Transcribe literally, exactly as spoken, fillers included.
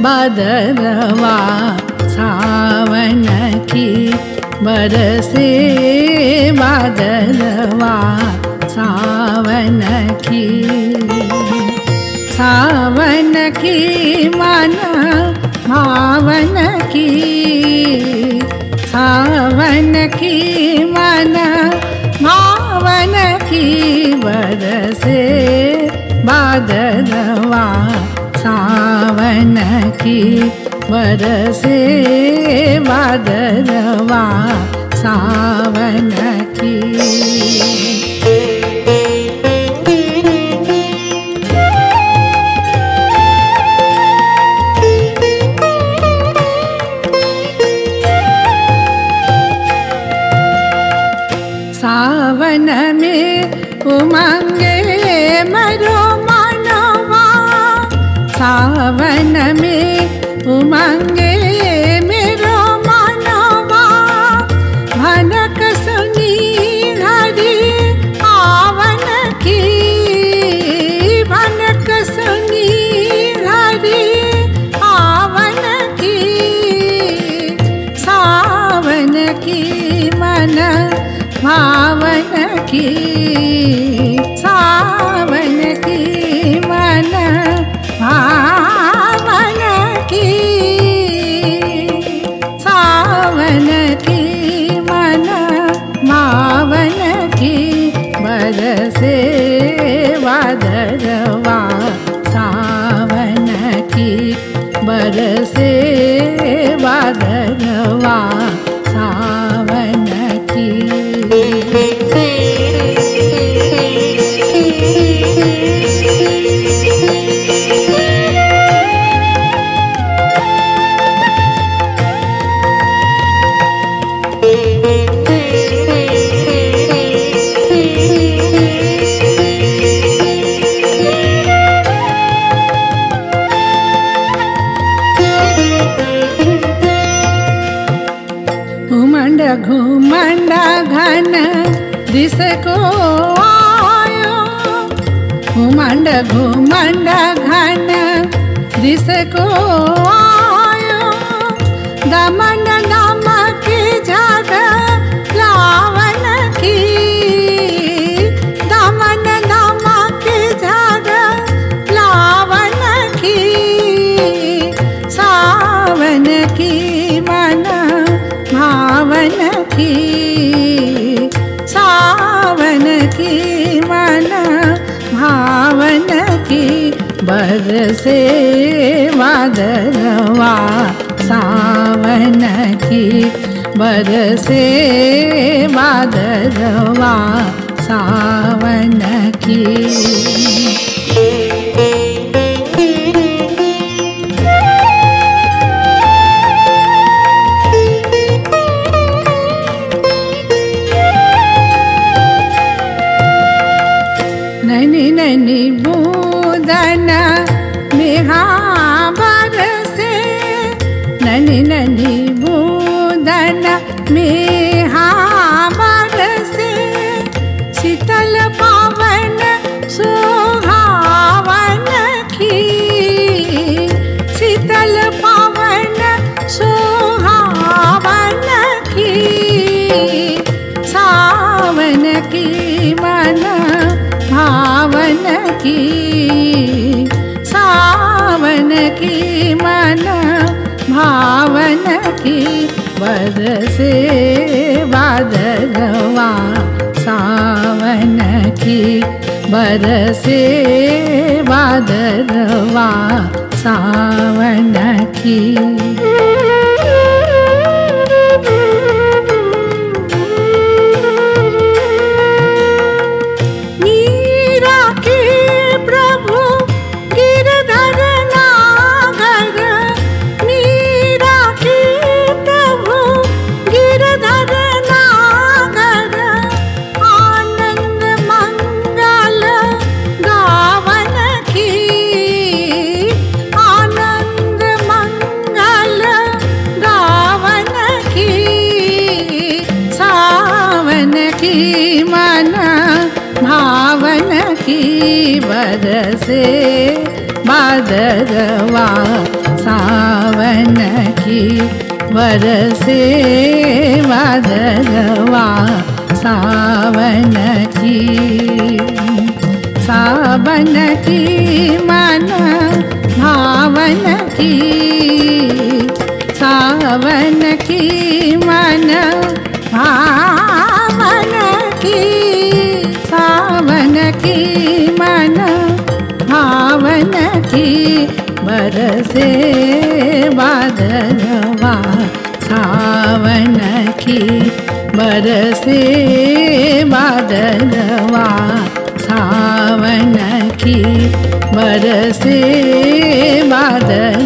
भादरवा सावन की बरसे भादरवा सावन की सावन की मन भावन की सावन की मन भावन की बरसे भादरवा सावन की बरसे भादरवा सावन की सावन में उमंगे मरो मनवा सावन में उमंगे मेरो मनवा भनक सुनी हरि आवन की भनक सुनी हरि आवन की सावन की मन भावन की सावन की मन भावन की सावन की मन भावन की बरसे भादरवा सावन की बरसे भादरवा सावन की घुमंड घुमंड घन दिसको आयो घुमंड घुमंड घन दिसको आयो दमन नमक जग लावन की दमन नमक जग लावन की सावन की मन भावन की सावन की मन भावन की बरसे भादरवा सावन की बरसे भादरवा सावन की नैनी नैनी बूंदन मेघा बरसे नैनी नैनी बूंदन मेघा बरसे शीतल पवन सुहावन की शीतल पवन सुहावन की सावन की मन भावन की सावन की मन भावन की बरसे भादरवा सावन की बरसे भादरवा सावन की बरसे भादरवा सावन की बरसे भादरवा सावन की सावन की मन भावन की सावन की मन भावन की सावन की मन भावन की बरसे भादरवा सावन की बरसे भादरवा सावन की बरसे भादरवा